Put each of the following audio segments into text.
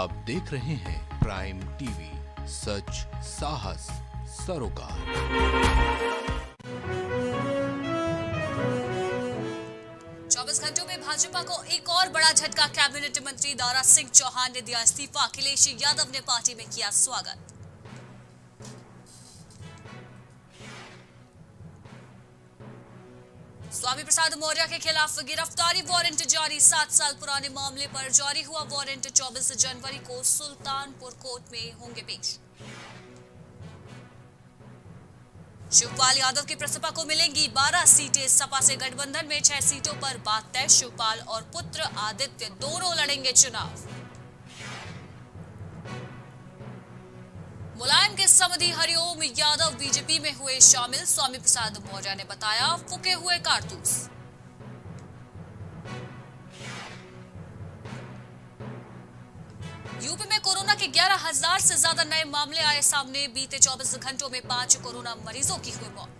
आप देख रहे हैं प्राइम टीवी, सच साहस सरोकार। 24 घंटों में भाजपा को एक और बड़ा झटका। कैबिनेट मंत्री दारा सिंह चौहान ने दिया इस्तीफा। अखिलेश यादव ने पार्टी में किया स्वागत। स्वामी प्रसाद मौर्य के खिलाफ गिरफ्तारी वारंट जारी। 7 साल पुराने मामले पर जारी हुआ वारंट। 24 जनवरी को सुल्तानपुर कोर्ट में होंगे पेश। शिवपाल यादव की प्रसपा को मिलेंगी 12 सीटें। सपा से गठबंधन में 6 सीटों पर बात तय। शिवपाल और पुत्र आदित्य दोनों लड़ेंगे चुनाव। मुलायम के समधी हरिओम यादव बीजेपी में हुए शामिल। स्वामी प्रसाद मौर्य ने बताया फूके हुए कारतूस। यूपी में कोरोना के 11,000 से ज्यादा नए मामले आए सामने। बीते 24 घंटों में 5 कोरोना मरीजों की हुई मौत।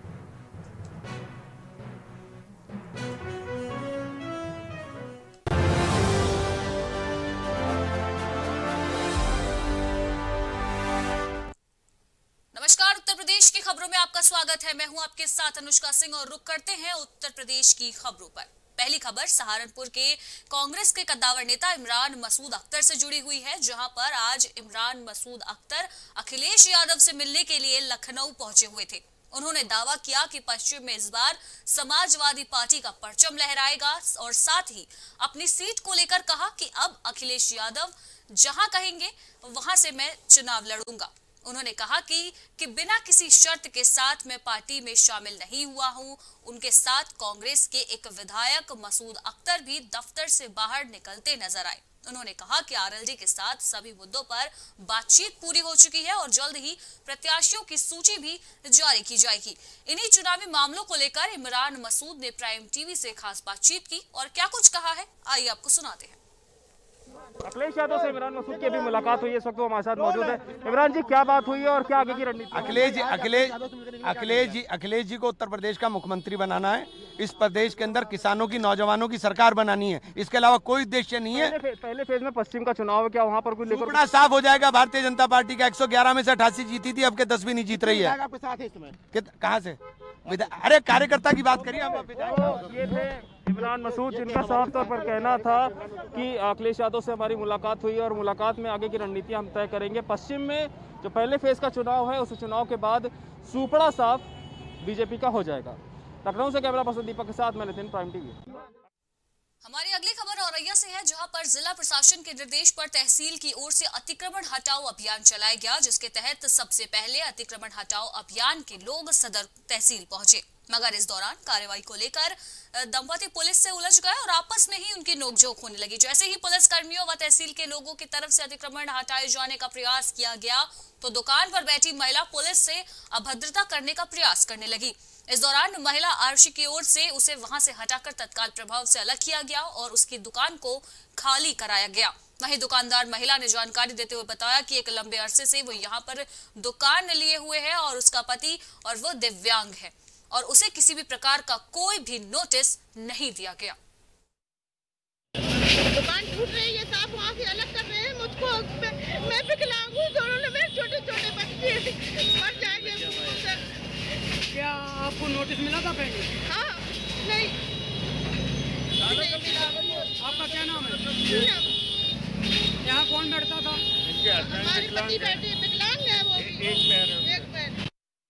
नमस्कार, उत्तर प्रदेश की खबरों में आपका स्वागत है। मैं हूं आपके साथ अनुष्का सिंह और रुक करते हैं उत्तर प्रदेश की खबरों पर। पहली खबर सहारनपुर के कांग्रेस के कद्दावर नेता इमरान मसूद अख्तर से जुड़ी हुई है, जहां पर आज इमरान मसूद अख्तर अखिलेश यादव से मिलने के लिए लखनऊ पहुंचे हुए थे। उन्होंने दावा किया कि पश्चिम में इस बार समाजवादी पार्टी का परचम लहराएगा और साथ ही अपनी सीट को लेकर कहा कि अब अखिलेश यादव जहां कहेंगे वहां से मैं चुनाव लड़ूंगा। उन्होंने कहा कि बिना किसी शर्त के साथ मैं पार्टी में शामिल नहीं हुआ हूं। उनके साथ कांग्रेस के एक विधायक मसूद अख्तर भी दफ्तर से बाहर निकलते नजर आए। उन्होंने कहा कि आरएलडी के साथ सभी मुद्दों पर बातचीत पूरी हो चुकी है और जल्द ही प्रत्याशियों की सूची भी जारी की जाएगी। इन्हीं चुनावी मामलों को लेकर इमरान मसूद ने प्राइम टीवी से खास बातचीत की और क्या कुछ कहा है, आइए आपको सुनाते हैं। अखिलेश यादव से इमरान मसूद की भी मुलाकात हुई है, इस वक्त वो हमारे साथ मौजूद है। इमरान जी, क्या बात हुई है और क्या आगे की रणनीति? अखिलेश जी को उत्तर प्रदेश का मुख्यमंत्री बनाना है। इस प्रदेश के अंदर किसानों की, नौजवानों की सरकार बनानी है। इसके अलावा कोई उद्देश्य नहीं है। पहले फेज में पश्चिम का चुनाव है, क्या वहाँ पर कोई बड़ा साफ हो जाएगा। भारतीय जनता पार्टी का 111 में से 88 जीती थी, अब के 10 भी नहीं जीत रही है। कहाँ से? अरे कार्यकर्ता की बात करिए। ये थे इमरान मसूद, जिनका साफ तौर पर कहना था कि अखिलेश यादव से हमारी मुलाकात हुई और मुलाकात में आगे की रणनीति हम तय करेंगे। पश्चिम में जो पहले फेज का चुनाव है, उस चुनाव के बाद सुपड़ा साफ बीजेपी का हो जाएगा। लखनऊ से कैमरा पर्सन दीपक के साथ मैं नितिन, प्राइम टीवी। हमारी अगली खबर औरैया से है, जहां पर जिला प्रशासन के निर्देश पर तहसील की ओर से अतिक्रमण हटाओ अभियान चलाया गया, जिसके तहत सबसे पहले अतिक्रमण हटाओ अभियान के लोग सदर तहसील पहुंचे, मगर इस दौरान कार्रवाई को लेकर दंपति पुलिस से उलझ गए और आपस में ही उनकी नोकझोंक होने लगी। जैसे ही पुलिस कर्मियों व तहसील के लोगों की तरफ से अतिक्रमण हटाए जाने का प्रयास किया गया तो दुकान पर बैठी महिला पुलिस से अभद्रता करने का प्रयास करने लगी। इस दौरान महिला आरक्षी की ओर से उसे वहां से हटाकर तत्काल प्रभाव से अलग किया गया और उसकी दुकान को खाली कराया गया। वहीं दुकानदार महिला ने जानकारी देते हुए बताया कि एक लंबे अरसे से वो यहाँ पर दुकान लिए हुए है और उसका पति और वो दिव्यांग है और उसे किसी भी प्रकार का कोई भी नोटिस नहीं दिया गया। दुकान टूट रही है, साफ वहाँ से अलग कर रहे हैं मुझको। मैं विकलांग हूँ, दोनों ने मेरे छोटे छोटे बच्चे मर जाएंगे। क्या आपको नोटिस मिला था पहले? हाँ, नहीं आपका क्या नाम है? यहाँ कौन बैठता था? हमारे पति बैठे, विकलांग है वो भी। एक पैर।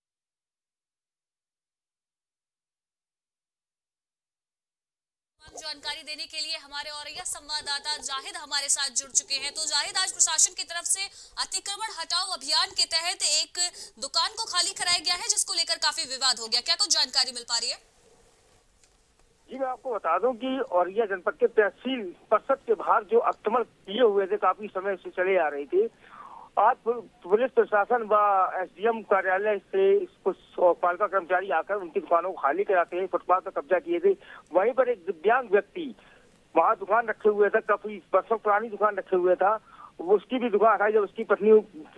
जानकारी देने के लिए हमारे औरैया संवाददाता जाहिद हमारे साथ जुड़ चुके हैं। तो जाहिद, आज प्रशासन की तरफ से अतिक्रमण हटाओ अभियान के तहत एक दुकान को खाली कराया गया है, जिसको लेकर काफी विवाद हो गया। क्या कुछ जानकारी मिल पा रही है? जी, मैं आपको बता दूं कि औरैया जनपद के तहसील परिषद के बाहर जो अतिक्रमण किए हुए थे, काफी समय से चले आ रही थी। आज पुलिस प्रशासन व एसडीएम कार्यालय से कुछ पालिका कर्मचारी आकर उनकी दुकानों को खाली कराते हैं, फुटपाथ पर कब्जा किए थे। वहीं पर एक दिव्यांग व्यक्ति वहाँ दुकान रखे हुए था, काफी वर्षों पुरानी दुकान रखे हुए था, उसकी भी दुकान हटाई। जब उसकी पत्नी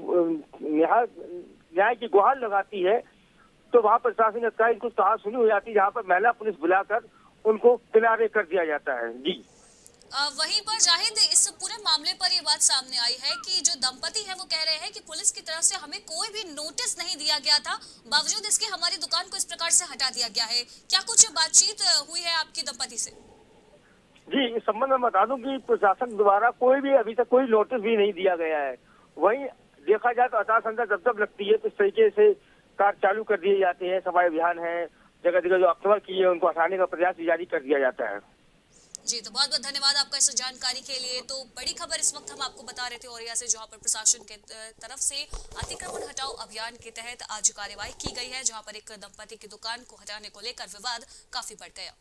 न्याय की गुहार लगाती है तो वहाँ प्रशासन ने कुछ कहा सुनी हो जाती है, जहाँ पर महिला पुलिस बुलाकर उनको किनारे कर दिया जाता है। जी वहीं पर जाहिद, इस पूरे मामले पर ये बात सामने आई है कि जो दंपति है वो कह रहे हैं कि पुलिस की तरफ से हमें कोई भी नोटिस नहीं दिया गया था, बावजूद इसके हमारी दुकान को इस प्रकार से हटा दिया गया है। क्या कुछ बातचीत हुई है आपकी दंपति से? जी, इस संबंध में बता दूं कि प्रशासन द्वारा कोई भी अभी तक कोई नोटिस भी नहीं दिया गया है। वहीं देखा जाए तो आचार संहिता जब लगती है तो इस तरीके से कार्य चालू कर दिए जाते हैं। सफाई अभियान है, जगह जगह जो अक्टूबर किए उनको हटाने का प्रयास जारी कर दिया जाता है। जी, तो बहुत बहुत धन्यवाद आपका इस जानकारी के लिए। तो बड़ी खबर इस वक्त हम आपको बता रहे थे औरिया से, जहां पर प्रशासन के तरफ से अतिक्रमण हटाओ अभियान के तहत आज कार्रवाई की गई है, जहां पर एक दंपति की दुकान को हटाने को लेकर विवाद काफी बढ़ गया।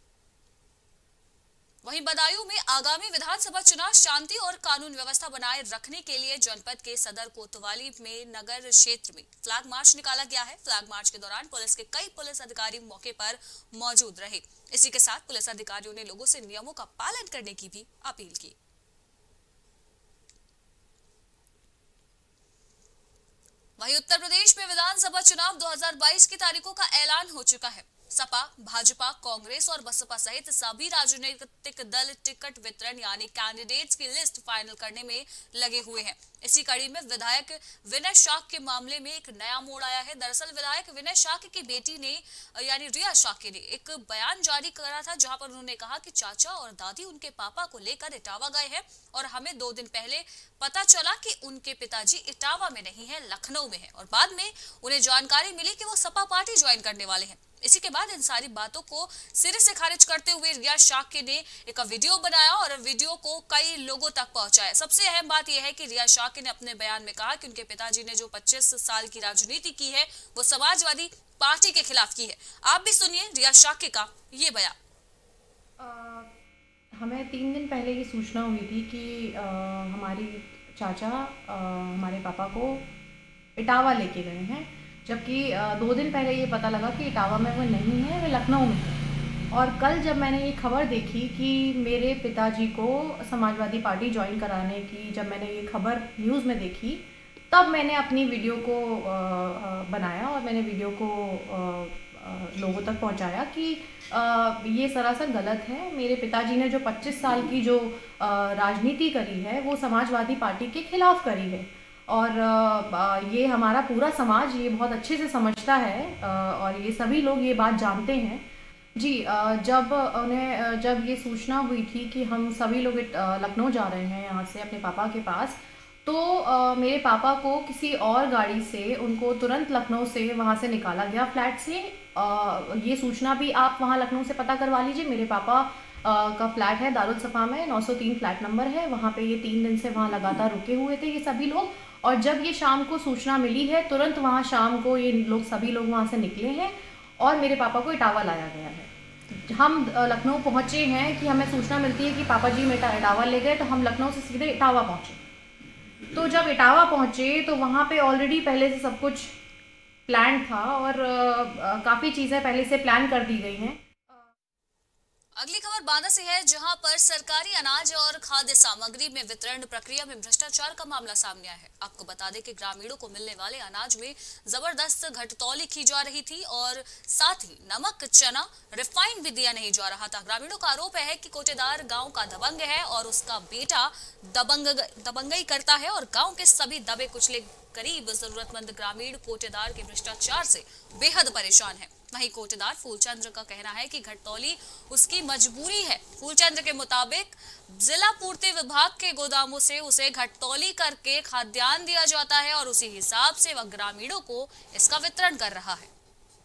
वहीं बदायूं में आगामी विधानसभा चुनाव शांति और कानून व्यवस्था बनाए रखने के लिए जनपद के सदर कोतवाली में नगर क्षेत्र में फ्लैग मार्च निकाला गया है। फ्लैग मार्च के दौरान पुलिस के कई पुलिस अधिकारी मौके पर मौजूद रहे। इसी के साथ पुलिस अधिकारियों ने लोगों से नियमों का पालन करने की भी अपील की। वहीं उत्तर प्रदेश में विधानसभा चुनाव 2022 की तारीखों का ऐलान हो चुका है। सपा, भाजपा, कांग्रेस और बसपा सहित सभी राजनीतिक दल टिकट वितरण यानी कैंडिडेट्स की लिस्ट फाइनल करने में लगे हुए हैं। इसी कड़ी में विधायक विनय शाक्य के मामले में एक नया मोड़ आया है। दरअसल विधायक विनय शाक्य की बेटी ने यानी रिया शाक्य ने एक बयान जारी करा था, जहां पर उन्होंने कहा कि चाचा और दादी उनके पापा को लेकर इटावा गए हैं और हमें 2 दिन पहले पता चला कि उनके पिताजी इटावा में नहीं है, लखनऊ में है, और बाद में उन्हें जानकारी मिली कि वो सपा पार्टी ज्वाइन करने वाले हैं। इसी के बाद इन सारी बातों को सिरे से खारिज करते हुए रिया शाक्य ने एक वीडियो बनाया और वीडियो को कई लोगों तक पहुंचाया। सबसे अहम बात यह है कि रिया शाक्य ने अपने बयान में कहा कि उनके पिताजी ने जो 25 साल की राजनीति की है वो समाजवादी पार्टी के खिलाफ की है। आप भी सुनिए रिया शाक्य का ये बयान। हमें 3 दिन पहले ये सूचना हुई थी कि हमारी चाचा हमारे पापा को इटावा लेके गए हैं, जबकि 2 दिन पहले ये पता लगा कि इटावा में वो नहीं है, वे लखनऊ में है। और कल जब मैंने ये खबर देखी कि मेरे पिताजी को समाजवादी पार्टी ज्वाइन कराने की, जब मैंने ये खबर न्यूज़ में देखी, तब मैंने अपनी वीडियो को बनाया और मैंने वीडियो को लोगों तक पहुंचाया कि ये सरासर गलत है। मेरे पिताजी ने जो 25 साल की जो राजनीति करी है वो समाजवादी पार्टी के खिलाफ करी है, और ये हमारा पूरा समाज ये बहुत अच्छे से समझता है और ये सभी लोग ये बात जानते हैं। जी, जब ये सूचना हुई थी कि हम सभी लोग लखनऊ जा रहे हैं यहाँ से अपने पापा के पास, तो मेरे पापा को किसी और गाड़ी से उनको तुरंत लखनऊ से वहाँ से निकाला गया, फ्लैट से। ये सूचना भी आप वहाँ लखनऊ से पता करवा लीजिए। मेरे पापा का फ्लैट है दारुल सफा में, 903 फ्लैट नंबर है। वहाँ पे ये 3 दिन से वहाँ लगातार रुके हुए थे ये सभी लोग, और जब ये शाम को सूचना मिली है तुरंत वहाँ शाम को ये लोग सभी लोग वहाँ से निकले हैं और मेरे पापा को इटावा लाया गया है। हम लखनऊ पहुँचे हैं कि हमें सूचना मिलती है कि पापा जी में इटावा ले गए, तो हम लखनऊ से सीधे इटावा पहुँचे। तो जब इटावा पहुँचे तो वहाँ पे ऑलरेडी पहले से सब कुछ प्लान था और काफ़ी चीज़ें पहले से प्लान कर दी गई हैं। अगली खबर बांदा से है, जहां पर सरकारी अनाज और खाद्य सामग्री में वितरण प्रक्रिया में भ्रष्टाचार का मामला सामने आया है। आपको बता दें कि ग्रामीणों को मिलने वाले अनाज में जबरदस्त घटतौली की जा रही थी और साथ ही नमक, चना, रिफाइंड भी दिया नहीं जा रहा था। ग्रामीणों का आरोप है कि कोटेदार गांव का दबंग है और उसका बेटा दबंगई करता है और गाँव के सभी दबे कुचले करीब जरूरतमंद ग्रामीण कोटेदार के भ्रष्टाचार से बेहद परेशान है। वहीं कोटेदार फूलचंद्र का कहना है कि घटतौली उसकी मजबूरी है। फूलचंद्र के मुताबिक जिला पूर्ति विभाग के गोदामों से उसे घटतौली करके खाद्यान्न दिया जाता है और उसी हिसाब से वह ग्रामीणों को इसका वितरण कर रहा है।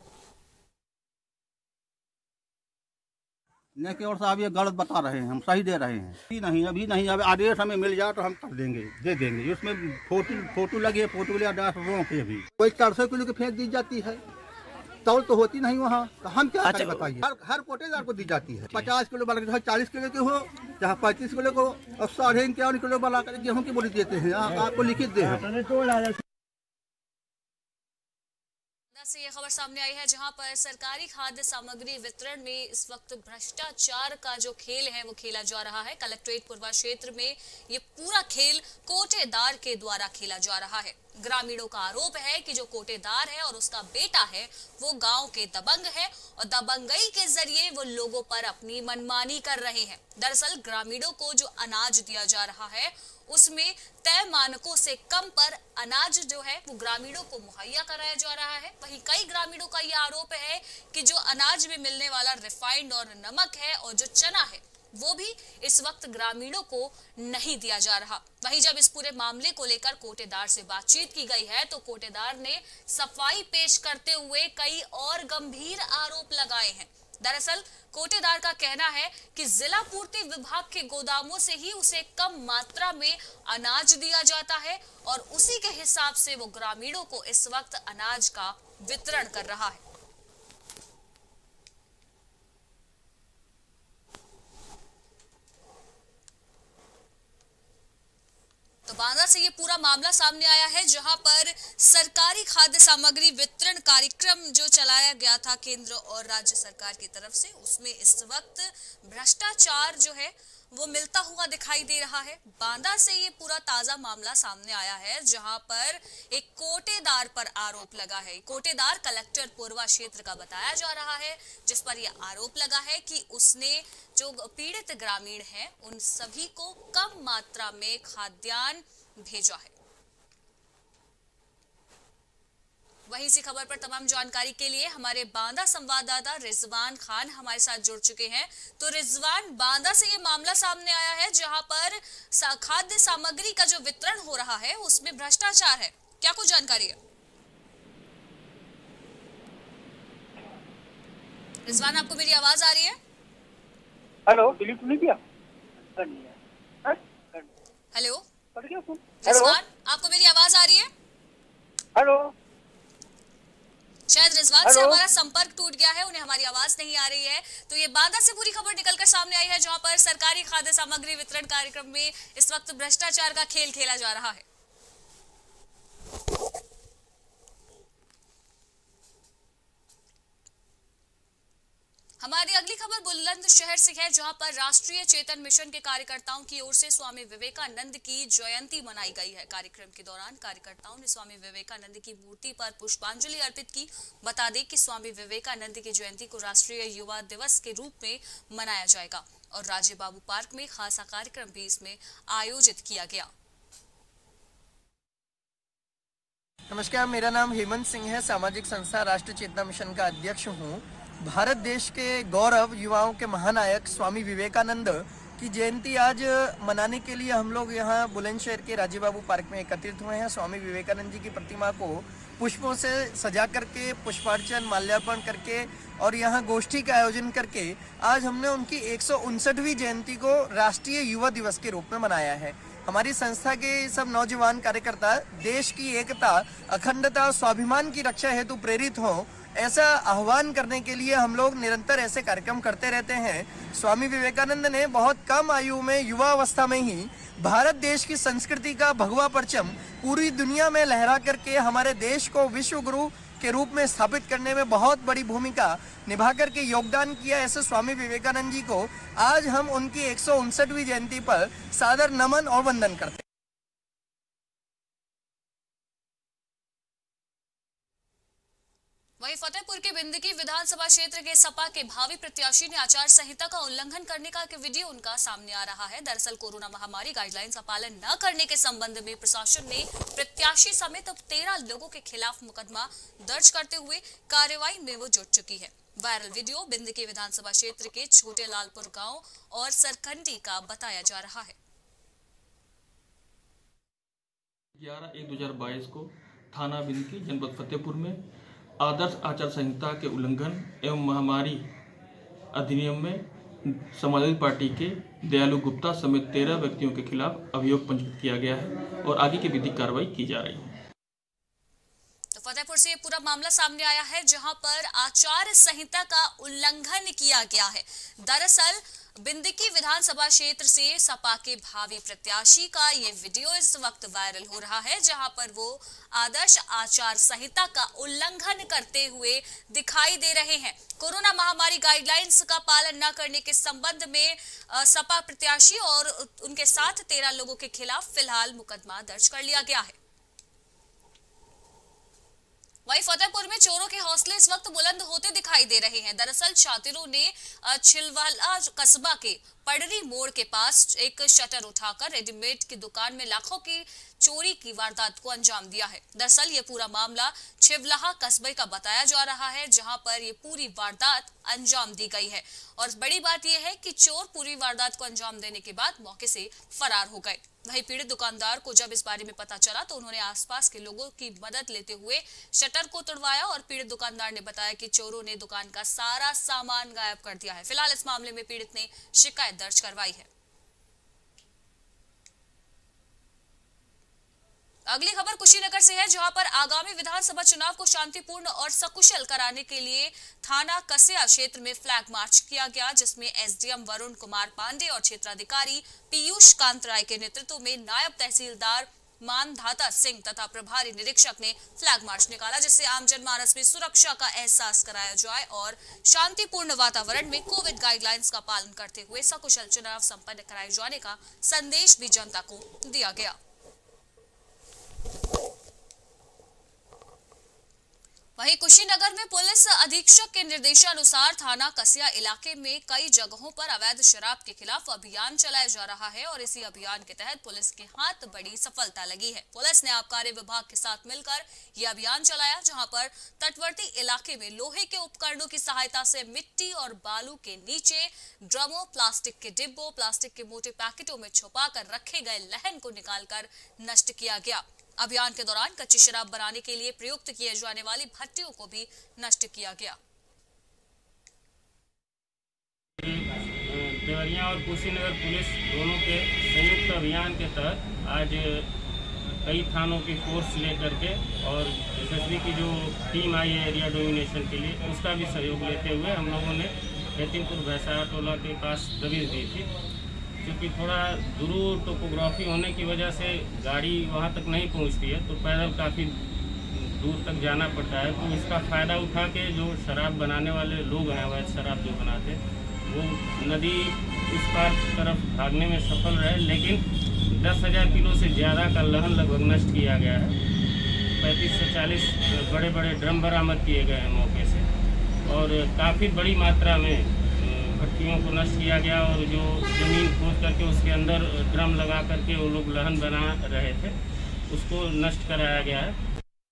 नहीं कि और साहब ये गलत बता रहे हैं, हम सही दे रहे हैं। अभी नहीं, अब आदेश हमें मिल जाए तो हम कर देंगे, दे देंगे। उसमें फोटो लगी है, फोटो ले रोक अभी कोई 400 किलो की फेंक दी जाती है, तौल तो होती नहीं वहाँ, तो हम क्या करें बताइए। हर कोटेदार को दी जाती है। 50 किलो वाला चाहे 40 किलो के हो, चाहे 35 किलो को, और 51 किलो वाला गेहूँ की बोली देते हैं। आपको लिखित दे से ये खबर सामने आई है जहां पर सरकारी खाद्य सामग्री वितरण में इस वक्त भ्रष्टाचार का जो खेल है वो खेला जा रहा है। कलेक्ट्रेट पूर्वा क्षेत्र में ये पूरा खेल कोटेदार के द्वारा खेला जा रहा है। ग्रामीणों का आरोप है कि जो कोटेदार है और उसका बेटा है वो गांव के दबंग है और दबंगई के जरिए वो लोगों पर अपनी मनमानी कर रहे हैं। दरअसल ग्रामीणों को जो अनाज दिया जा रहा है उसमें तय मानकों से कम पर अनाज जो है वो ग्रामीणों को मुहैया कराया जा रहा है। वहीं कई ग्रामीणों का यह आरोप है कि जो अनाज में मिलने वाला रिफाइंड और नमक है और जो चना है वो भी इस वक्त ग्रामीणों को नहीं दिया जा रहा। वहीं जब इस पूरे मामले को लेकर कोटेदार से बातचीत की गई है तो कोटेदार ने सफाई पेश करते हुए कई और गंभीर आरोप लगाए हैं। दरअसल कोटेदार का कहना है कि जिला पूर्ति विभाग के गोदामों से ही उसे कम मात्रा में अनाज दिया जाता है और उसी के हिसाब से वो ग्रामीणों को इस वक्त अनाज का वितरण कर रहा है। तो बांदा से ये पूरा मामला सामने आया है जहां पर सरकारी खाद्य सामग्री वितरण कार्यक्रम जो चलाया गया था केंद्र और राज्य सरकार की तरफ से, उसमें इस वक्त भ्रष्टाचार जो है वो मिलता हुआ दिखाई दे रहा है। बांदा से ये पूरा ताजा मामला सामने आया है जहां पर एक कोटेदार पर आरोप लगा है। कोटेदार कलेक्टर पूर्वा क्षेत्र का बताया जा रहा है जिस पर यह आरोप लगा है कि उसने जो पीड़ित ग्रामीण हैं उन सभी को कम मात्रा में खाद्यान्न भेजा है। वहीं इसी खबर पर तमाम जानकारी के लिए हमारे बांदा संवाददाता रिजवान खान हमारे साथ जुड़ चुके हैं। तो रिजवान, बांदा से ये मामला सामने आया है जहां पर खाद्य सामग्री का जो वितरण हो रहा है उसमें भ्रष्टाचार है, क्या कुछ जानकारी है? रिजवान, आपको मेरी आवाज आ रही है? हेलो, डिलीट नहीं किया? हेलो रिजवान, आपको मेरी आवाज आ रही है? हेलो, शायद रिजवान से हमारा संपर्क टूट गया है, उन्हें हमारी आवाज नहीं आ रही है। तो ये बांदा से पूरी खबर निकलकर सामने आई है जहां पर सरकारी खाद्य सामग्री वितरण कार्यक्रम में इस वक्त भ्रष्टाचार का खेल खेला जा रहा है। हमारी अगली खबर बुलंदशहर से है जहां पर राष्ट्रीय चेतन मिशन के कार्यकर्ताओं की ओर से स्वामी विवेकानंद की जयंती मनाई गई है। कार्यक्रम के दौरान कार्यकर्ताओं ने स्वामी विवेकानंद की मूर्ति पर पुष्पांजलि अर्पित की। बता दें कि स्वामी विवेकानंद की जयंती को राष्ट्रीय युवा दिवस के रूप में मनाया जाएगा और राजे बाबू पार्क में खासा कार्यक्रम भी इसमें आयोजित किया गया। नमस्कार, मेरा नाम हेमंत सिंह है। सामाजिक संस्था राष्ट्रीय चेतना मिशन का अध्यक्ष हूँ। भारत देश के गौरव, युवाओं के महानायक स्वामी विवेकानंद की जयंती आज मनाने के लिए हम लोग यहाँ बुलंदशहर के राजे बाबू पार्क में एकत्रित हुए हैं। स्वामी विवेकानंद जी की प्रतिमा को पुष्पों से सजा करके, पुष्पार्चन, माल्यार्पण करके और यहाँ गोष्ठी का आयोजन करके आज हमने उनकी 159वीं जयंती को राष्ट्रीय युवा दिवस के रूप में मनाया है। हमारी संस्था के सब नौजवान कार्यकर्ता देश की एकता, अखंडता और स्वाभिमान की रक्षा हेतु प्रेरित हों, ऐसा आह्वान करने के लिए हम लोग निरंतर ऐसे कार्यक्रम करते रहते हैं। स्वामी विवेकानंद ने बहुत कम आयु में, युवा अवस्था में ही भारत देश की संस्कृति का भगवा परचम पूरी दुनिया में लहरा करके हमारे देश को विश्व गुरु के रूप में स्थापित करने में बहुत बड़ी भूमिका निभा करके योगदान किया। ऐसे स्वामी विवेकानंद जी को आज हम उनकी 159वीं जयंती पर सादर नमन और वंदन करते हैं। वहीं फतेहपुर के बिंदकी विधानसभा क्षेत्र के सपा के भावी प्रत्याशी ने आचार संहिता का उल्लंघन करने का एक वीडियो उनका सामने आ रहा है। दरअसल कोरोना महामारी गाइडलाइंस का पालन न करने के संबंध में प्रशासन ने प्रत्याशी समेत अब 13 लोगों के खिलाफ मुकदमा दर्ज करते हुए कार्रवाई में वो जुट चुकी है। वायरल वीडियो बिंदकी विधानसभा क्षेत्र के छोटे लालपुर गाँव और सरखंडी का बताया जा रहा है। 11/1/2022 को थाना बिंदकी जनपद फतेहपुर में आदर्श आचार संहिता के उल्लंघन एवं महामारी अधिनियम में समाजवादी पार्टी के दयालु गुप्ता समेत 13 व्यक्तियों के खिलाफ अभियोग पंजीकृत किया गया है और आगे की विधिक कार्रवाई की जा रही है। तो फतेहपुर से पूरा मामला सामने आया है जहां पर आचार संहिता का उल्लंघन किया गया है। दरअसल बिंदकी विधानसभा क्षेत्र से सपा के भावी प्रत्याशी का ये वीडियो इस वक्त वायरल हो रहा है, जहां पर वो आदर्श आचार संहिता का उल्लंघन करते हुए दिखाई दे रहे हैं। कोरोना महामारी गाइडलाइंस का पालन न करने के संबंध में सपा प्रत्याशी और उनके साथ 13 लोगों के खिलाफ फिलहाल मुकदमा दर्ज कर लिया गया है। वहीं फतेहपुर में चोरों के हौसले इस वक्त बुलंद होते दिखाई दे रहे हैं। दरअसल शातिरों ने छिलवाला कस्बा के पडरी मोड़ के पास एक शटर उठाकर रेडीमेड की दुकान में लाखों की चोरी की वारदात को अंजाम दिया है। दरअसल ये पूरा मामला छिवलाहा कस्बे का बताया जा रहा है, जहां पर ये पूरी वारदात अंजाम दी गई है। और बड़ी बात यह है कि चोर पूरी वारदात को अंजाम देने के बाद मौके से फरार हो गए। वहीं पीड़ित दुकानदार को जब इस बारे में पता चला तो उन्होंने आसपास के लोगों की मदद लेते हुए शटर को तोड़वाया और पीड़ित दुकानदार ने बताया कि चोरों ने दुकान का सारा सामान गायब कर दिया है। फिलहाल इस मामले में पीड़ित ने शिकायत दर्ज करवाई है। अगली खबर कुशीनगर से है, जहां पर आगामी विधानसभा चुनाव को शांतिपूर्ण और सकुशल कराने के लिए थाना कसिया क्षेत्र में फ्लैग मार्च किया गया, जिसमें एसडीएम वरुण कुमार पांडे और क्षेत्राधिकारी पीयूष कांत राय के नेतृत्व में नायब तहसीलदार मानधाता सिंह तथा प्रभारी निरीक्षक ने फ्लैग मार्च निकाला, जिससे आम जनमानस में सुरक्षा का एहसास कराया जाए और शांतिपूर्ण वातावरण में कोविड गाइडलाइंस का पालन करते हुए सकुशल चुनाव संपन्न कराए जाने का संदेश भी जनता को दिया गया। वहीं कुशीनगर में पुलिस अधीक्षक के निर्देशानुसार थाना कसिया इलाके में कई जगहों पर अवैध शराब के खिलाफ अभियान चलाया जा रहा है और इसी अभियान के तहत पुलिस के हाथ बड़ी सफलता लगी है। पुलिस ने आबकारी विभाग के साथ मिलकर यह अभियान चलाया, जहां पर तटवर्ती इलाके में लोहे के उपकरणों की सहायता से मिट्टी और बालू के नीचे ड्रमों, प्लास्टिक के डिब्बों, प्लास्टिक के मोटे पैकेटों में छुपा कर रखे गए लहन को निकालकर नष्ट किया गया। अभियान के दौरान कच्ची शराब बनाने के लिए प्रयुक्त किए जाने वाली भट्टियों को भी नष्ट किया गया। देवरिया और कुशीनगर पुलिस दोनों के संयुक्त अभियान के तहत आज कई थानों की फोर्स लेकर के और एसएसबी की जो टीम आई है एरिया डोमिनेशन के लिए, उसका भी सहयोग लेते हुए हम लोगों ने खेतीपुर भैंसा टोला के पास दबिश दी थी। क्योंकि थोड़ा दूर टोपोग्राफी होने की वजह से गाड़ी वहाँ तक नहीं पहुँचती है, तो पैदल काफ़ी दूर तक जाना पड़ता है। तो इसका फ़ायदा उठा के जो शराब बनाने वाले लोग हैं, अवैध शराब जो बनाते, वो नदी उस पार तरफ भागने में सफल रहे, लेकिन 10,000 किलो से ज़्यादा का लहन लगभग नष्ट किया गया है। 35 से 40 बड़े बड़े ड्रम बरामद किए गए हैं मौके से और काफ़ी बड़ी मात्रा में भट्टियों को नष्ट किया गया और जो ज़मीन खोद करके उसके अंदर ड्रम लगा करके वो लोग लहन बना रहे थे, उसको नष्ट कराया गया है।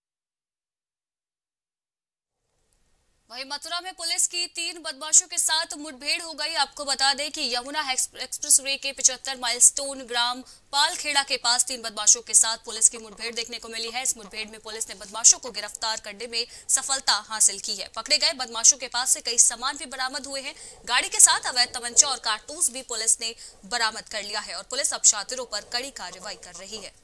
वहीं मथुरा में पुलिस की 3 बदमाशों के साथ मुठभेड़ हो गई। आपको बता दें कि यमुना एक्सप्रेस वे के 75 माइलस्टोन ग्राम पालखेड़ा के पास 3 बदमाशों के साथ पुलिस की मुठभेड़ देखने को मिली है। इस मुठभेड़ में पुलिस ने बदमाशों को गिरफ्तार करने में सफलता हासिल की है। पकड़े गए बदमाशों के पास से कई सामान भी बरामद हुए हैं। गाड़ी के साथ अवैध तमंचा और कारतूस भी पुलिस ने बरामद कर लिया है और पुलिस अब शातिरों पर कड़ी कार्रवाई कर रही है।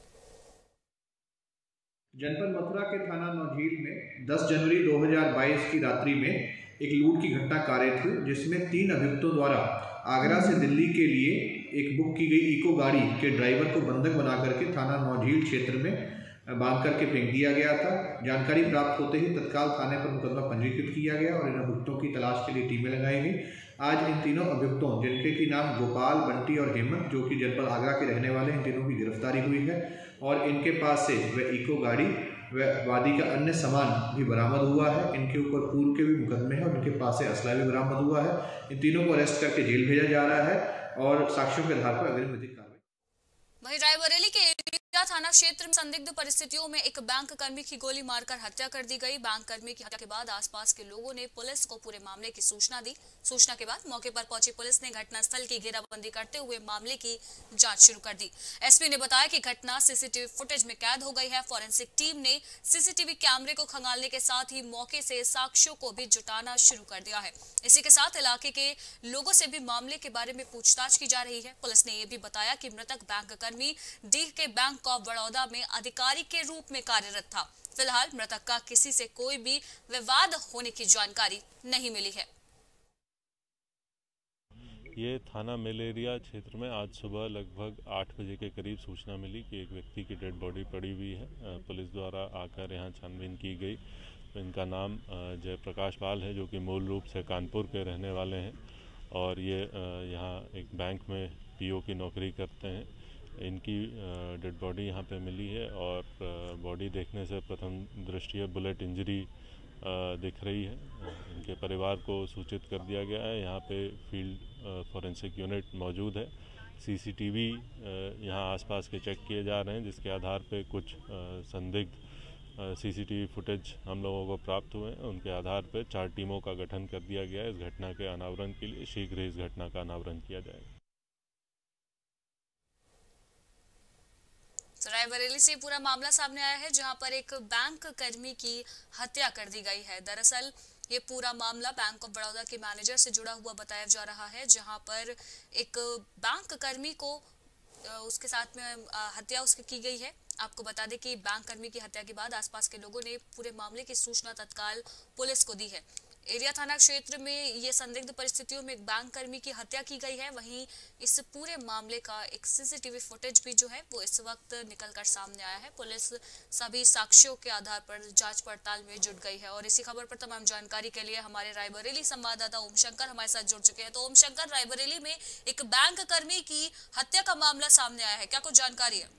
जनपद मथुरा के थाना नौझील में 10 जनवरी 2022 की रात्रि में एक लूट की घटना कारित हुई, जिसमें 3 अभियुक्तों द्वारा आगरा से दिल्ली के लिए एक बुक की गई इको गाड़ी के ड्राइवर को बंधक बना करके थाना नौझील क्षेत्र में बांध करके फेंक दिया गया था। जानकारी प्राप्त होते ही तत्काल थाने पर मुकदमा पंजीकृत किया गया और इन अभियुक्तों की तलाश के लिए टीमें लगाई गई। आज इन तीनों अभियुक्तों, जिनके की नाम गोपाल, बंटी और हेमंत, जो कि जनपद आगरा के रहने वाले, इन तीनों की गिरफ्तारी हुई है और इनके पास से वह इको गाड़ी व वादी का अन्य सामान भी बरामद हुआ है। इनके ऊपर पूर्व के भी मुकदमे हैं और इनके पास से असला भी बरामद हुआ है। इन तीनों को अरेस्ट करके जेल भेजा जा रहा है और साक्ष्यों के आधार पर अग्रिम विधिक कार्रवाई। वहीं रायबरेली के थाना क्षेत्र में संदिग्ध परिस्थितियों में एक बैंक कर्मी की गोली मारकर हत्या कर दी गई। बैंक कर्मी की हत्या के बाद आसपास के लोगों ने पुलिस को पूरे मामले की सूचना दी। सूचना के बाद मौके पर पहुंची पुलिस ने घटनास्थल की घेराबंदी करते हुए मामले की जांच शुरू कर दी। एसपी ने बताया कि घटना सीसीटीवी फुटेज में कैद हो गई है। फॉरेंसिक टीम ने सीसीटीवी कैमरे को खंगालने के साथ ही मौके से साक्ष्यों को भी जुटाना शुरू कर दिया है। इसी के साथ इलाके के लोगों से भी मामले के बारे में पूछताछ की जा रही है। पुलिस ने यह भी बताया कि मृतक बैंक कर्मी डीह के बैंक ऑफ बड़ौदा में अधिकारी के रूप में कार्यरत था। फिलहाल मृतक का किसी से कोई भी विवाद होने की जानकारी नहीं मिली है। ये थाना मलेरिया क्षेत्र में आज सुबह लगभग 8 बजे के करीब सूचना मिली कि एक व्यक्ति की डेड बॉडी पड़ी हुई है। पुलिस द्वारा आकर यहाँ छानबीन की गई। तो इनका नाम जयप्रकाश पाल है, जो कि मूल रूप से कानपुर के रहने वाले हैं और ये यहाँ एक बैंक में पीओ की नौकरी करते हैं। इनकी डेड बॉडी यहाँ पे मिली है और बॉडी देखने से प्रथम दृष्टया बुलेट इंजरी दिख रही है। इनके परिवार को सूचित कर दिया गया है। यहाँ पे फील्ड फॉरेंसिक यूनिट मौजूद है। सीसीटीवी यहाँ आसपास के चेक किए जा रहे हैं, जिसके आधार पे कुछ संदिग्ध सीसीटीवी फुटेज हम लोगों को प्राप्त हुए हैं। उनके आधार पे 4 टीमों का गठन कर दिया गया है। इस घटना के अनावरण के लिए शीघ्र ही इस घटना का अनावरण किया जाएगा। रायबरेली से पूरा मामला सामने आया है, जहां पर एक बैंक कर्मी की हत्या कर दी गई है। दरअसल ये पूरा मामला बैंक ऑफ बड़ौदा के मैनेजर से जुड़ा हुआ बताया जा रहा है, जहां पर एक बैंक कर्मी को उसके साथ में हत्या उसकी की गई है। आपको बता दें कि बैंक कर्मी की हत्या के बाद आसपास के लोगों ने पूरे मामले की सूचना तत्काल पुलिस को दी है। एरिया थाना क्षेत्र में ये संदिग्ध परिस्थितियों में एक बैंक कर्मी की हत्या की गई है। वहीं इस पूरे मामले का एक सीसीटीवी फुटेज भी जो है वो इस वक्त निकलकर सामने आया है। पुलिस सभी साक्ष्यों के आधार पर जांच पड़ताल में जुट गई है। और इसी खबर पर तमाम जानकारी के लिए हमारे रायबरेली संवाददाता ओम शंकर हमारे साथ जुड़ चुके हैं। तो ओम शंकर, रायबरेली में एक बैंक कर्मी की हत्या का मामला सामने आया है, क्या कुछ जानकारी है?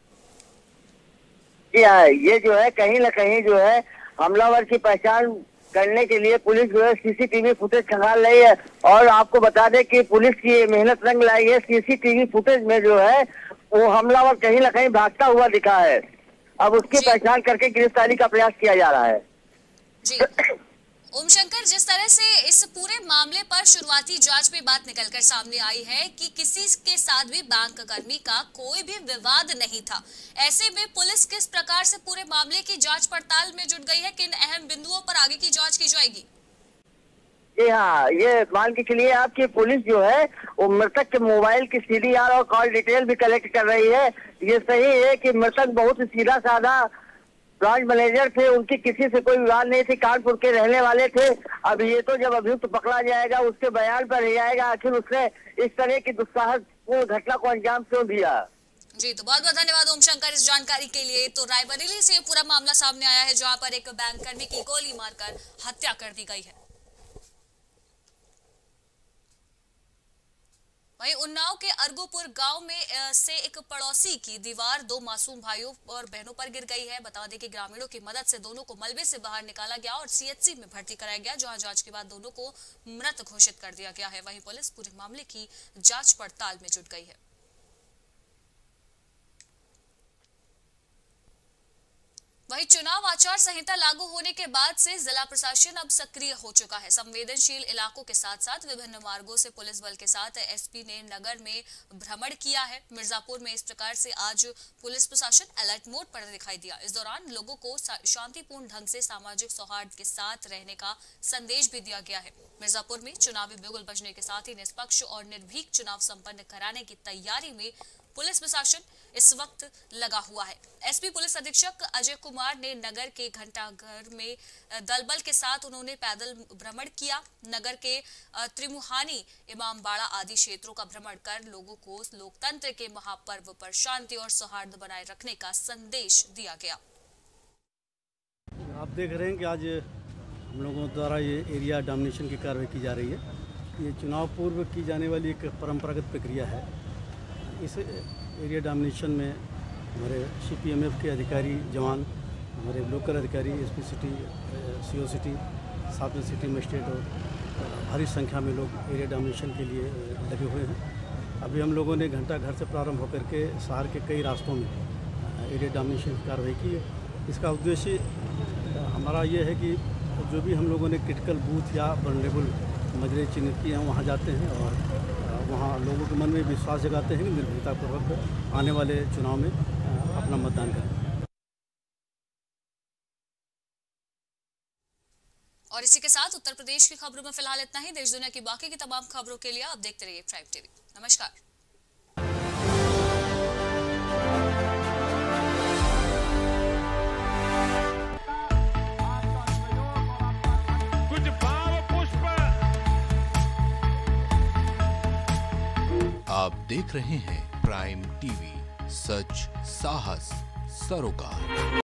ये जो है कहीं न कहीं जो है हमलावर की पहचान करने के लिए पुलिस जो है सीसीटीवी फुटेज खंगाल रही है। और आपको बता दें कि पुलिस की मेहनत रंग लाई है। सीसीटीवी फुटेज में जो है वो हमलावर कहीं न कहीं भागता हुआ दिखा है। अब उसकी पहचान करके गिरफ्तारी का प्रयास किया जा रहा है। जी ओम शंकर, जिस तरह से इस पूरे मामले पर शुरुआती जांच में बात निकलकर सामने आई है कि किसी के साथ भी बैंक कर्मी का कोई भी विवाद नहीं था, ऐसे में पुलिस किस प्रकार से पूरे मामले की जांच पड़ताल में जुट गई है? किन अहम बिंदुओं पर आगे की जांच की जाएगी? जी हाँ, ये मान के चलिए आपकी पुलिस जो है वो मृतक के मोबाइल की सीडीआर और कॉल डिटेल भी कलेक्ट कर रही है। ये सही है कि मृतक बहुत सीधा साधा ब्रांच मैनेजर थे, उनकी किसी से कोई विवाद नहीं थी, कानपुर के रहने वाले थे। अब ये तो जब अभियुक्त पकड़ा जाएगा उसके बयान पर रह जाएगा आखिर उसने इस तरह की दुस्साहसपूर्ण घटना को अंजाम क्यों दिया। जी तो बहुत बहुत धन्यवाद ओम शंकर इस जानकारी के लिए। तो रायबरेली से पूरा मामला सामने आया है, जहां पर एक बैंक कर्मी की गोली मारकर हत्या कर दी गई है। वहीं उन्नाव के अर्गोपुर गांव में से एक पड़ोसी की दीवार 2 मासूम भाइयों और बहनों पर गिर गई है। बता दें कि ग्रामीणों की मदद से दोनों को मलबे से बाहर निकाला गया और सीएचसी में भर्ती कराया गया, जहां जांच के बाद दोनों को मृत घोषित कर दिया गया है। वहीं पुलिस पूरे मामले की जांच पड़ताल में जुट गई है। वहीं चुनाव आचार संहिता लागू होने के बाद से जिला प्रशासन अब सक्रिय हो चुका है। संवेदनशील इलाकों के साथ साथ विभिन्न मार्गों से पुलिस बल के साथ एसपी ने नगर में भ्रमण किया है। मिर्जापुर में इस प्रकार से आज पुलिस प्रशासन अलर्ट मोड पर दिखाई दिया। इस दौरान लोगों को शांतिपूर्ण ढंग से सामाजिक सौहार्द के साथ रहने का संदेश भी दिया गया है। मिर्जापुर में चुनावी बिगुल बजने के साथ ही निष्पक्ष और निर्भीक चुनाव संपन्न कराने की तैयारी में पुलिस प्रशासन इस वक्त लगा हुआ है। एसपी पुलिस अधीक्षक अजय कुमार ने नगर के घंटाघर में दलबल के साथ उन्होंने पैदल भ्रमण किया। नगर के त्रिमुहानी, इमामबाड़ा आदि क्षेत्रों का भ्रमण कर लोगों को लोकतंत्र के महापर्व पर शांति और सौहार्द बनाए रखने का संदेश दिया गया। आप देख रहे हैं कि आज हम लोगों द्वारा ये एरिया डोमिनेशन की कार्रवाई की जा रही है। ये चुनाव पूर्व की जाने वाली एक परंपरागत प्रक्रिया है। इस एरिया डोमिनेशन में हमारे सीपीएमएफ के अधिकारी जवान, हमारे लोकल अधिकारी, एसपी सिटी, सीओ सिटी, साथ में सिटी मजिस्ट्रेट और भारी संख्या में लोग एरिया डोमिनेशन के लिए लगे हुए हैं। अभी हम लोगों ने घंटा घर से प्रारंभ होकर के शहर के कई रास्तों में एरिया डोमिनेशन की कार्रवाई की है। इसका उद्देश्य हमारा ये है कि जो भी हम लोगों ने क्रिटिकल बूथ या वल्नरेबल मजरे चिन्हित किए हैं वहाँ जाते हैं और वहाँ लोगों के मन में विश्वास जगाते हैं कि निर्भीकतापूर्वक आने वाले चुनाव में अपना मतदान करें। और इसी के साथ उत्तर प्रदेश की खबरों में फिलहाल इतना ही। देश दुनिया की बाकी की तमाम खबरों के लिए आप देखते रहिए प्राइम टीवी। नमस्कार। आप देख रहे हैं प्राइम टीवी, सच साहस सरोकार।